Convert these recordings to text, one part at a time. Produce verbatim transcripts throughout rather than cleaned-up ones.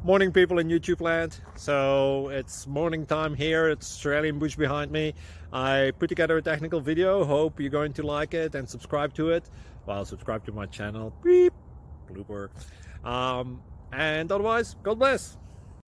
Morning, people in YouTube land. So it's morning time here. It's Australian bush behind me. I put together a technical video. Hope you're going to like it and subscribe to it. Well, subscribe to my channel. Beep. Blooper. Um, and otherwise, God bless.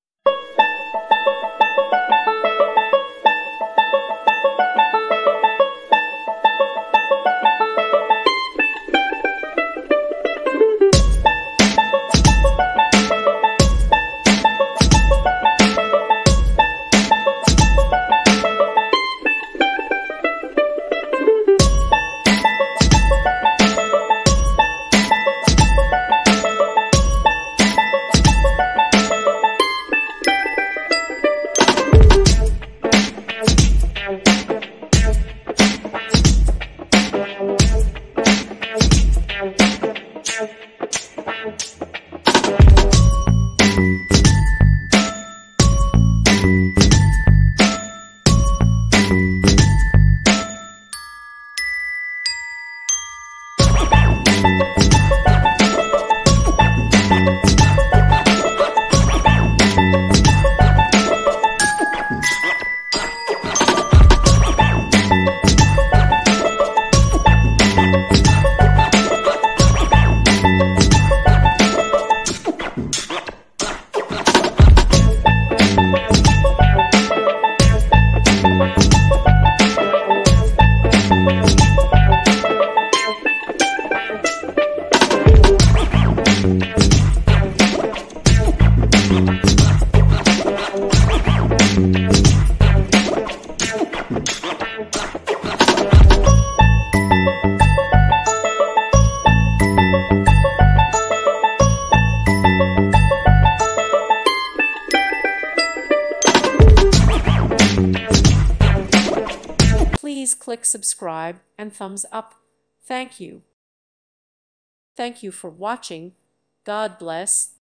Please click subscribe and thumbs up. Thank you. Thank you for watching. God bless.